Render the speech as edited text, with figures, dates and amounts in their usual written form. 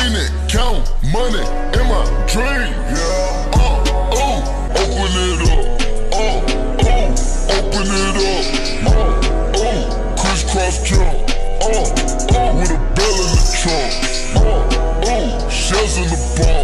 Lean it, count money in my dream. Yeah. Open it up. Open it up. Crisscross jump. With a bell in the trunk. Shells in the bar.